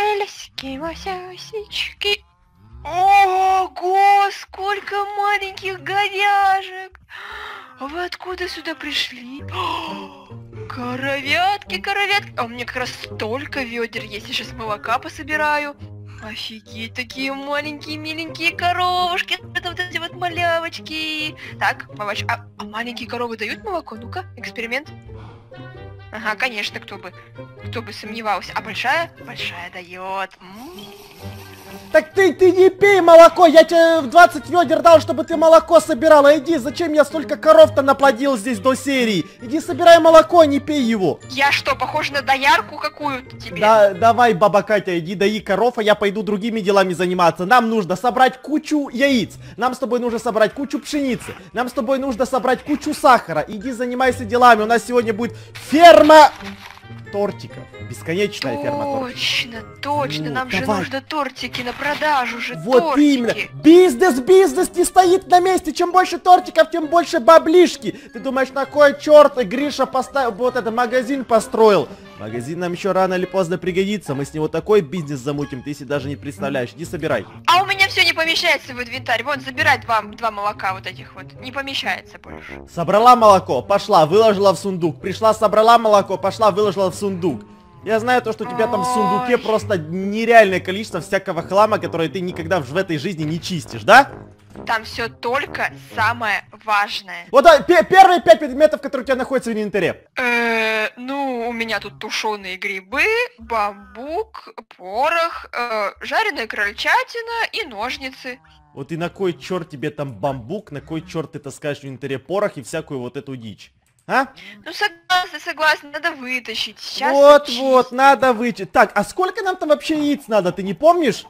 Эльски, масясички. Ого, сколько маленьких говяжек. А вы откуда сюда пришли? Коровятки, коровятки. А у меня как раз столько ведер есть. Я сейчас молока пособираю. Офигеть, такие маленькие миленькие коровушки. Это вот эти вот малявочки. Так, малыш, а маленькие коровы дают молоко? Ну-ка, эксперимент. Ага, конечно, кто бы сомневался. А большая? Большая дает. Так ты не пей молоко, я тебе 20 ведер дал, чтобы ты молоко собирала. Иди, зачем я столько коров-то наплодил здесь до серии? Иди собирай молоко, а не пей его. Я что, похожа на доярку какую-то тебе? Да, давай, баба Катя, иди дои коров, а я пойду другими делами заниматься. Нам нужно собрать кучу яиц, нам с тобой нужно собрать кучу пшеницы, нам с тобой нужно собрать кучу сахара. Иди занимайся делами, у нас сегодня будет ферма тортиков. Бесконечная ферма тортиков. Точно, Ну, нам же давай. нужно тортики на продажу же, Вот тортики. именно. Бизнес не стоит на месте. Чем больше тортиков, тем больше баблишки. Ты думаешь, на кой черт Гриша поставил, вот это магазин построил? Магазин нам еще рано или поздно пригодится. Мы с него такой бизнес замутим, ты себе даже не представляешь. Иди собирай. А у меня все не помещается в инвентарь. Вон, забирай два молока вот этих вот. Не помещается больше. Собрала молоко, пошла, выложила в сундук. Пришла, собрала молоко, пошла, выложила в сундук. Я знаю то, что у тебя там в сундуке Ой. просто нереальное количество всякого хлама, который ты никогда в этой жизни не чистишь, да? Там все только самое важное. Вот да, первые 5 предметов, которые у тебя находятся в инвентаре. Ну, у меня тут тушеные грибы, бамбук, порох, жареная крольчатина и ножницы. Вот и на кой черт тебе там бамбук, на кой черт ты таскаешь в инвентаре порох и всякую вот эту дичь? А? Ну, согласна, надо вытащить. Сейчас Вот, надо вычесть. Так, а сколько нам там вообще яиц надо, ты не помнишь?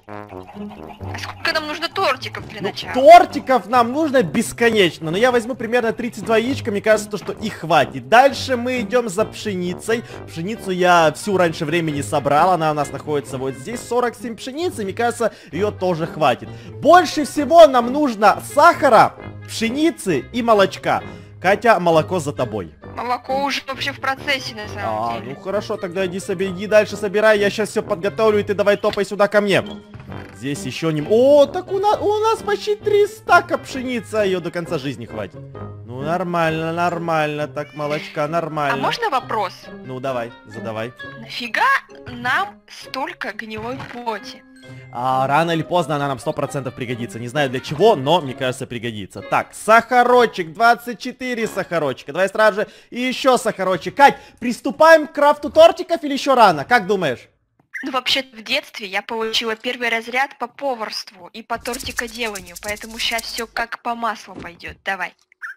А сколько нам нужно тортиков для начала? Тортиков нам нужно бесконечно, но я возьму примерно 32 яичка, мне кажется, то, что их хватит. Дальше мы идем за пшеницей. Пшеницу я всю раньше времени собрал, она у нас находится вот здесь, 47 пшеницы, мне кажется, ее тоже хватит. Больше всего нам нужно сахара, пшеницы и молочка. Катя, молоко за тобой. Молоко уже вообще в процессе, на самом деле. Ну хорошо, тогда иди дальше собирай, я сейчас все подготовлю, и ты давай топай сюда ко мне. Здесь еще не... О, так у нас почти 3 стака пшеницы, а ее до конца жизни хватит. Ну нормально, так молочка, нормально. А можно вопрос? Ну давай, задавай. Нафига нам столько гнилой плоти? Рано или поздно она нам 100% пригодится. Не знаю для чего, но мне кажется пригодится. Так, сахарочек, 24 сахарочка. Давай сразу же и еще сахарочек. Кать, приступаем к крафту тортиков или еще рано? Как думаешь? Ну, вообще-то в детстве я получила первый разряд по поварству и по тортикоделанию, поэтому сейчас все как по маслу пойдет. Давай.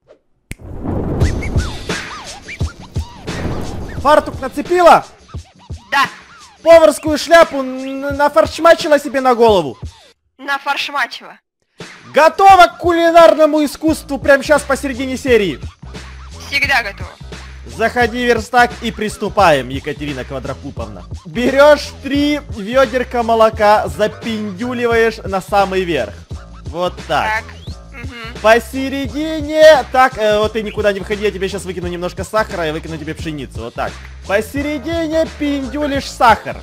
Фартук нацепила? Да, Поварскую шляпу нафаршмачила себе на голову. нафаршмачила. Готова к кулинарному искусству прямо сейчас посередине серии. Всегда готова. Заходи, верстак, и приступаем, Екатерина Квадрокуповна. Берешь 3 ведерка молока, запиндюливаешь на самый верх. Вот так. Так. Угу. Посередине... Так, вот ты никуда не выходи, я тебе сейчас выкину немножко сахара и выкину тебе пшеницу. Вот так. Посередине пиндюлишь сахар.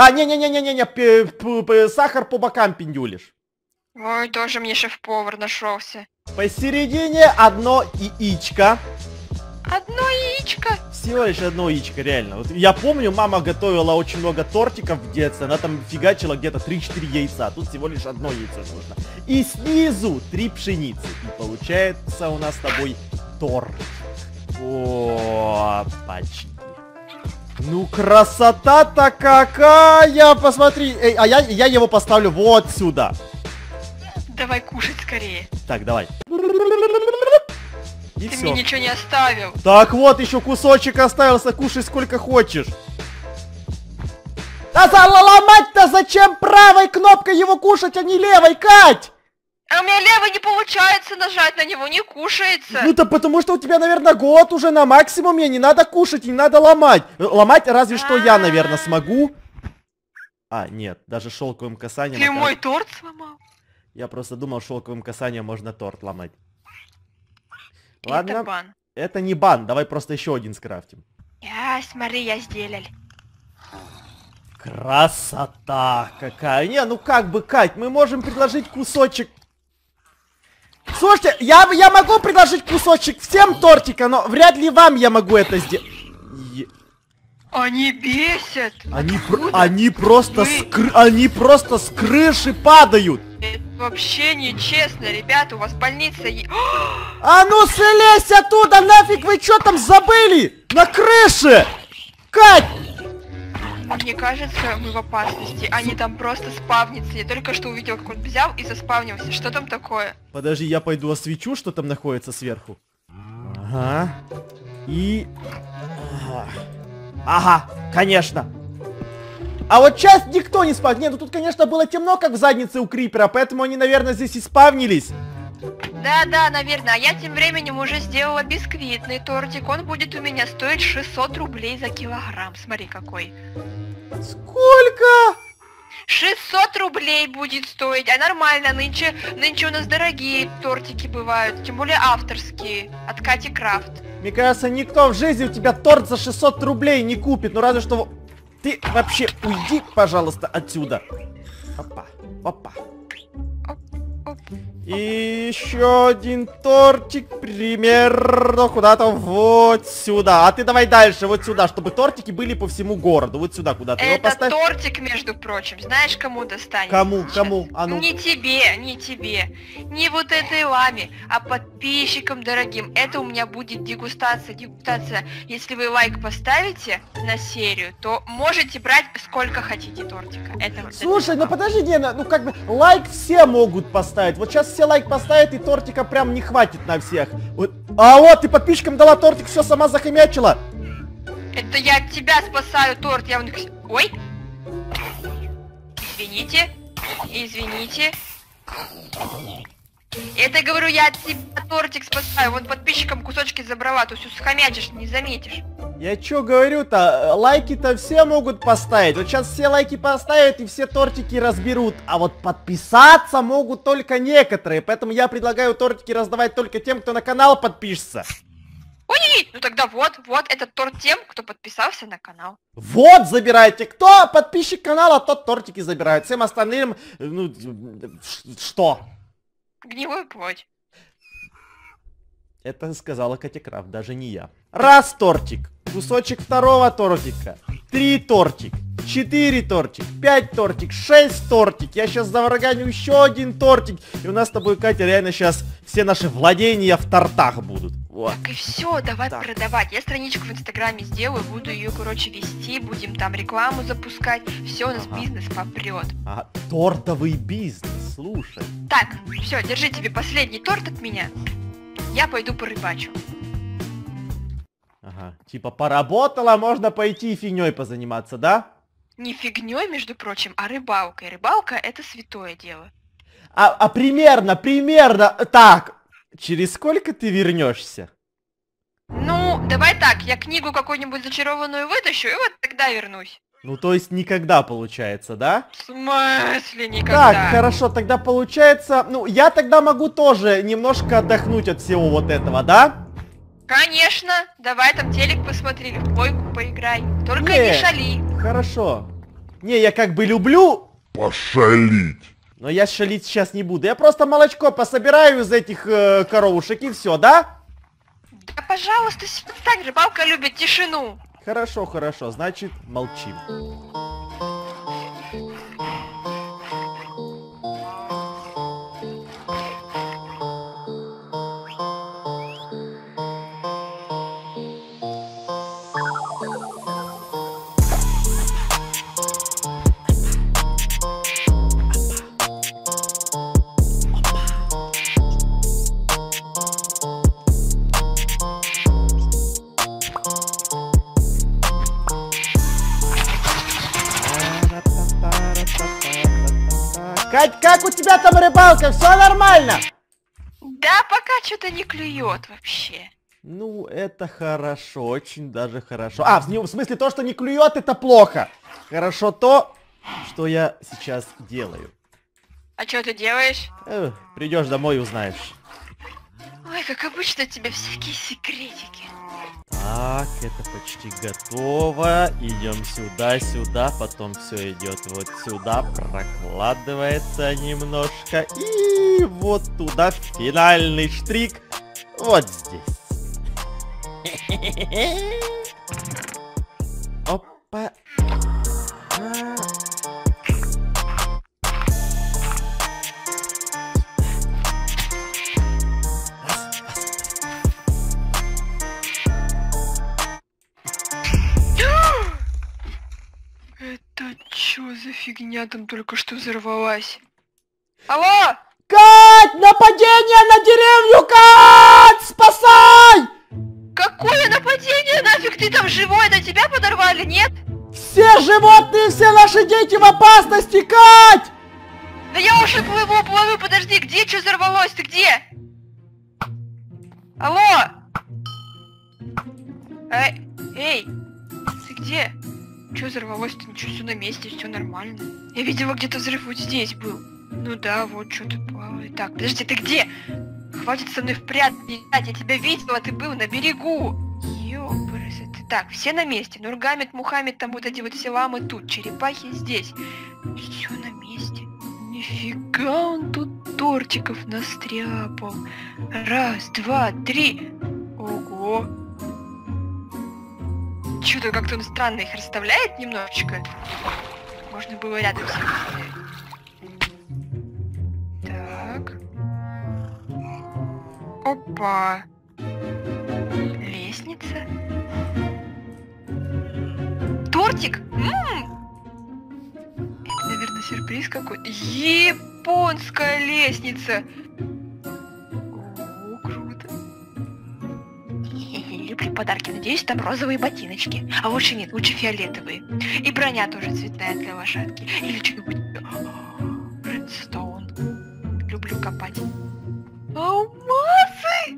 Не, сахар по бокам пиндюлишь. Ой, тоже мне шеф-повар нашелся. Посередине одно яичко. Одно яичко. Всего лишь одно яичко, реально. Вот я помню, мама готовила очень много тортиков в детстве. Она там фигачила где-то 3-4 яйца. Тут всего лишь одно яйцо нужно. И снизу 3 пшеницы. И получается у нас с тобой торт. О, почти. Ну, красота-то какая! Посмотри. Эй, а я его поставлю вот сюда. Давай кушать скорее. Так, давай. И Ты все. мне ничего не оставил. Так вот, еще кусочек остался, кушай сколько хочешь. А ломать-то зачем правой кнопкой его кушать, а не левой, Кать? А у меня левый не получается нажать на него, не кушается. Ну-то потому что у тебя, наверное, голод уже на максимуме, не надо кушать, не надо ломать. Ломать разве что я, наверное, смогу. А, нет, даже шелковым касанием... Ты мой торт сломал? Я просто думал, шелковым касанием можно торт ломать. Ладно, Это бан. это не бан, давай просто еще один скрафтим. Смотри, я сделал. Красота какая. Не, ну как бы, Кать, мы можем предложить кусочек. Слушайте, я могу предложить кусочек всем тортика, но вряд ли вам я могу это сделать. Они бесят. Они просто с крыши падают. Это вообще нечестно, ребята, у вас больница А ну слезь оттуда, нафиг вы что там забыли? На крыше! Кать! Мне кажется, мы в опасности. Они там просто спавнятся. Я только что увидел, как он взял и заспавнился. Что там такое? Подожди, я пойду освечу, что там находится сверху. Ага. И... Ага, конечно. А вот сейчас никто не спавнит. Нет, ну тут, конечно, было темно, как в заднице у Крипера, поэтому они, наверное, здесь и спавнились. Да, наверное. А я тем временем уже сделала бисквитный тортик. Он будет у меня стоить 600 рублей за килограмм. Смотри, какой. Сколько? 600 рублей будет стоить. А нормально, нынче у нас дорогие тортики бывают. Тем более авторские. От Кати Крафт. Мне кажется, никто в жизни у тебя торт за 600 рублей не купит. Ну разве что... Ты вообще уйди, пожалуйста, отсюда. Опа, опа. И еще один тортик примерно куда-то вот сюда. А ты давай дальше, вот сюда, чтобы тортики были по всему городу. Вот сюда куда-то его поставь. Это тортик, между прочим. Знаешь, кому достанется? Кому? А ну. Не тебе. Не вот этой ламе, а подписчикам дорогим. Это у меня будет дегустация. Если вы лайк поставите на серию, то можете брать сколько хотите тортика. Слушай, ну подожди, Дена, ну как бы лайк все могут поставить. Вот сейчас все лайк поставят, и тортика прям не хватит на всех. Вот. А вот, ты подписчикам дала тортик, все сама захомячила. Это я от тебя спасаю торт. Ой. Извините. Это, говорю, я от тебя тортик спасаю. Вон подписчикам кусочки забрала. То все схомячишь, не заметишь. Я чё говорю-то, лайки-то все могут поставить. Вот сейчас все лайки поставят и все тортики разберут. А вот подписаться могут только некоторые. Поэтому я предлагаю тортики раздавать только тем, кто на канал подпишется. Ой, ну тогда вот этот торт тем, кто подписался на канал. Вот, забирайте. Кто подписчик канала, тот тортики забирает. Всем остальным, ну, что? Гнилую плоть. Это сказала Катя Крафт, даже не я. Раз тортик, кусочек второго тортика, 3 тортик, 4 тортик, 5 тортик, 6 тортик. Я сейчас завраганю еще один тортик. И у нас с тобой, Катя, реально сейчас все наши владения в тортах будут. Вот. Так и все, давай так продавать. Я страничку в Инстаграме сделаю, буду ее, короче, вести, будем там рекламу запускать. Все, у нас бизнес попрет. А, тортовый бизнес, слушай. Так, все, держи тебе последний торт от меня. Я пойду порыбачу. Ага, типа поработала, можно пойти и фигней позаниматься, да? Не фигней, между прочим, а рыбалкой. Рыбалка это святое дело. А примерно, так, через сколько ты вернешься? Ну, давай так, я книгу какую-нибудь зачарованную вытащу, и вот тогда вернусь. Ну, то есть никогда получается, да? В смысле никогда? Так, хорошо, тогда получается... Ну, я тогда могу тоже немножко отдохнуть от всего вот этого, да? Конечно, давай там телек посмотри, в плойку поиграй. Только не шали. Хорошо. Не, я как бы люблю... пошалить. Но я шалить сейчас не буду. Я просто молочко пособираю из этих коровушек и все, да? Да, пожалуйста, стань, рыбалка любит тишину. Хорошо, хорошо, значит, молчим. Кать, как у тебя там рыбалка? Все нормально? Да, пока что-то не клюет вообще. Ну, это хорошо, очень даже хорошо. А, в смысле, то, что не клюет, это плохо. Хорошо то, что я сейчас делаю. А что ты делаешь? Придешь домой и узнаешь. Ой, как обычно, у тебя всякие секретики. Так, это почти готово. Идем сюда, сюда, потом все идет вот сюда, прокладывается немножко. И вот туда финальный штрих. Вот здесь. Опа. Это чё за фигня там только что взорвалась? Алло! Кать! Нападение на деревню! Кать! Спасай! Какое нападение? Нафиг ты там живой? На тебя подорвали, нет? Все животные, все наши дети в опасности, Кать! Да я уже плыву, подожди, где что взорвалось? Ты где? Алло! Эй, ты где? Что взорвалось-то? Ничего, все на месте, все нормально. Я видела, где-то взрыв вот здесь был. Ну да, вот что-то плавает. Так, подожди, ты где? Хватит со мной в прятки играть, я тебя видела, ты был на берегу. Ёпрсы ты. Так, все на месте. Нургамед, Мухаммед, там вот эти вот все ламы тут, черепахи здесь. Все на месте. Нифига он тут тортиков настряпал. Раз, два, три. Ого. Чё-то как-то он странно их расставляет немножечко. Можно было рядом с ним поставить. Так. Опа. Лестница. Тортик? Это, наверное, сюрприз какой-то. Японская лестница. О, круто. Люблю подарки. Надеюсь, там розовые ботиночки. А лучше нет, лучше фиолетовые. И броня тоже цветная для лошадки. Или что-нибудь. Редстоун. Люблю копать. Алмазы!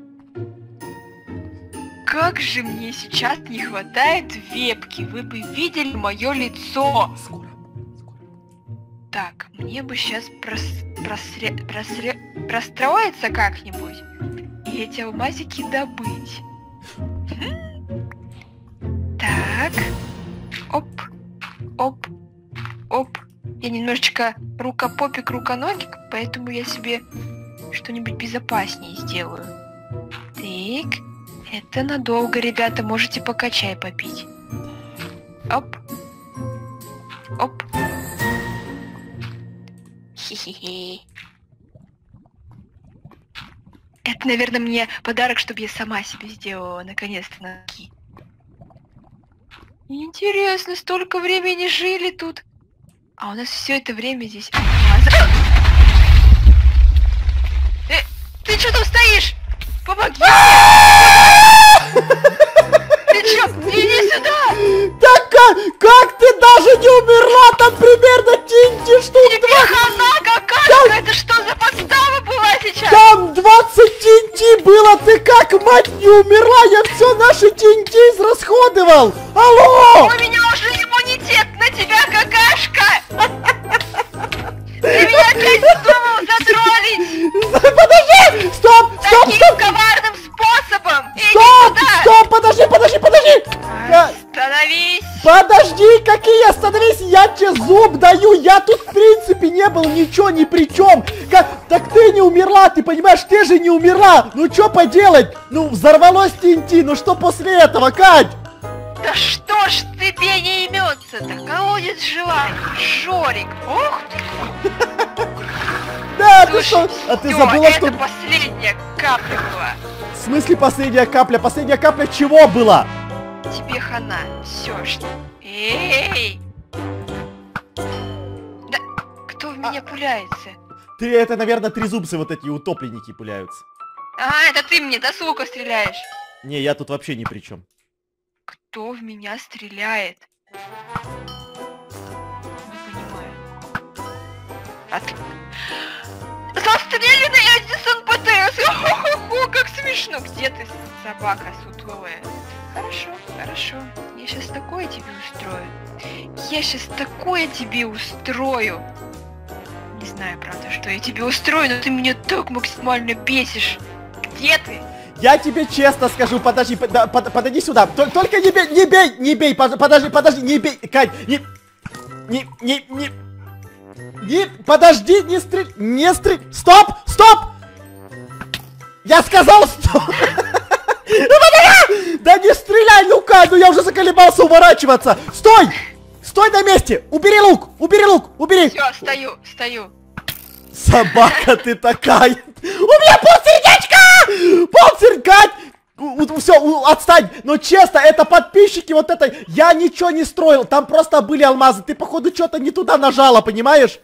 Как же мне сейчас не хватает вебки. Вы бы видели мое лицо. Скоро. Так, мне бы сейчас простроиться как-нибудь и эти алмазики добыть. Так. Оп. Оп. Оп. Я немножечко рукопопик, руконогик, поэтому я себе что-нибудь безопаснее сделаю. Так. Это надолго, ребята. Можете пока чай попить. Оп. Оп. Хе-хе-хе. Это, наверное, мне подарок, чтобы я сама себе сделала наконец-то ноги. Интересно, столько времени жили тут. А у нас все это время здесь... Ты что там стоишь? Помоги мне! Ты чё? Иди сюда! Так как ты даже не умерла? Там примерно тинти штук Тебе хана какая-то! Это что за подстава была сейчас? Там 20 тинти было! Ты как, мать, не умерла? Я все наши тинти израсходовал! Алло! У меня уже иммунитет на тебя, какашка! Ты меня опять вздумал затроллить! Подожди! Стоп! Стоп! Таким Стоп! коварным способом! Иди Стоп! сюда! Стоп! Подожди! Остановись! Подожди! Какие остановись! Я тебе зуб даю! Я тут в принципе не был ничего ни при чем! Так ты не умерла! Ты понимаешь, ты же не умерла! Ну что поделать? Ну взорвалось TNT! Ну что после этого, Кать? Да что ж тебе не имется-то? Колодец желаний, Жорик! Ох ты! Да, ты Слушай, что? А ты всё, забыла, это что... последняя капля была. В смысле последняя капля? Последняя капля чего была? Тебе хана. Все, что... Эй! Да кто в меня пуляется? Ты, это, наверное, трезубцы вот эти утопленники пуляются. А, это ты мне, да, сука, стреляешь? Не, я тут вообще ни при чем. Кто в меня стреляет? Не понимаю. Застреленный Эдисон ПТС! Хо-хо-хо, как смешно! Где ты, собака сутулая? Хорошо, хорошо. Я сейчас такое тебе устрою. Я сейчас такое тебе устрою. Не знаю, правда, что я тебе устрою, но ты меня так максимально бесишь. Где ты? Я тебе честно скажу, подожди, подойди сюда. Только не бей, не бей, подожди, не бей, Кать, подожди, не стрель, стоп! Я сказал, стоп! Да не стреляй, ну-ка, ну я уже заколебался уворачиваться. Стой на месте, убери лук, убери. Все, стою. Собака ты такая. У меня полсердечка! Все, отстань. Но честно, это подписчики, вот это. Я ничего не строил, там просто были алмазы. Ты, походу, что-то не туда нажала, понимаешь?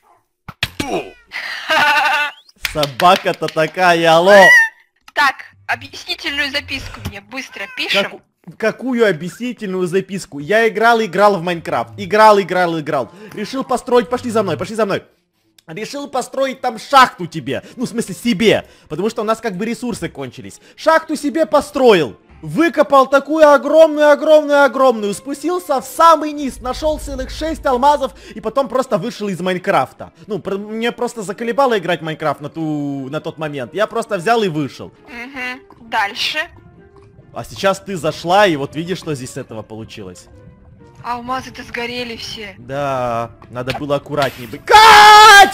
Собака-то такая, алло. Так, объяснительную записку мне быстро пишем. Какую объяснительную записку? Я играл в Майнкрафт. Играл. Решил построить, пошли за мной. Решил построить там шахту тебе. Ну, в смысле, себе. Потому что у нас как бы ресурсы кончились. Шахту себе построил. Выкопал такую огромную. Спустился в самый низ. Нашел целых 6 алмазов. И потом просто вышел из Майнкрафта. Ну, мне просто заколебало играть в Майнкрафт на тот момент. Я просто взял и вышел. Угу. Дальше. А сейчас ты зашла, и вот видишь, что здесь с этого получилось. Алмазы-то сгорели все. Да, надо было аккуратней быть. Кать!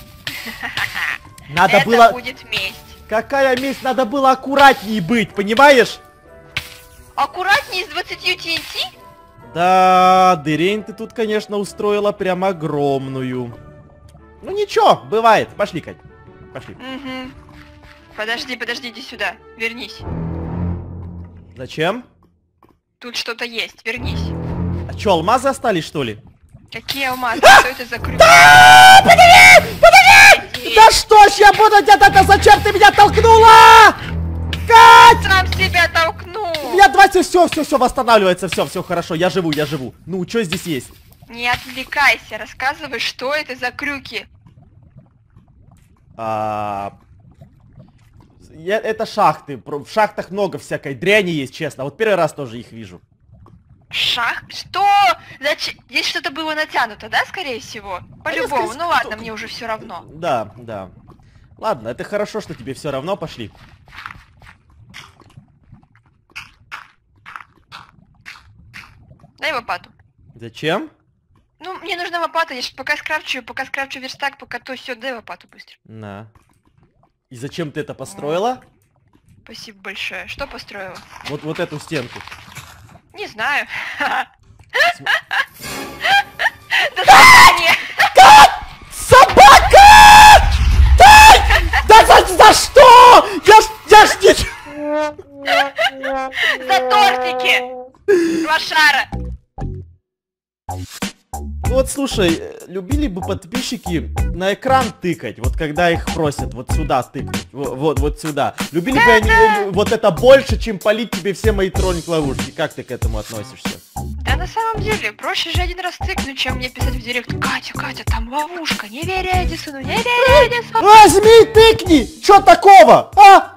Надо Это было... будет месть. Какая месть? Надо было аккуратней быть, понимаешь? Аккуратней с 20 TNT? Да, дырень ты тут, конечно, устроила прям огромную. Ну ничего, бывает. Пошли, Кать. Пошли. Угу. Подожди, иди сюда. Вернись. Зачем? Тут что-то есть, вернись. А чё, алмазы остались, что ли? Какие алмазы? Что это за крюк? Да, подожди! Да что ж я буду делать-то? Зачем ты меня толкнула? Кать! Сам себя толкнул. У меня 20, все восстанавливается, все хорошо, я живу. Ну, что здесь есть? Не отвлекайся, рассказывай, что это за крюки. Это шахты. В шахтах много всякой дряни есть, честно. Вот первый раз тоже их вижу. Что? Зачем? Здесь что-то было натянуто, да, скорее всего? По-любому. Ну ладно, мне уже все равно. Да. Ладно, это хорошо, что тебе все равно. Пошли. Дай лопату. Зачем? Ну, мне нужна лопата, я же пока скрафчу верстак, пока то все, дай лопату быстро. На. И зачем ты это построила? Спасибо большое. Что построила? Вот эту стенку. Не знаю. Собака! Да за что? Я ж не... За тортики! Лошара! Вот слушай, любили бы подписчики на экран тыкать, вот когда их просят вот сюда тыкнуть, вот сюда. Любили бы они вот это больше, чем полить тебе все мои троллинг-ловушки. Как ты к этому относишься? Да на самом деле, проще же один раз тыкнуть, чем мне писать в директ: Катя, там ловушка, не верь Эдисону, не верь Эдисону. Возьми, тыкни! Чё такого, а?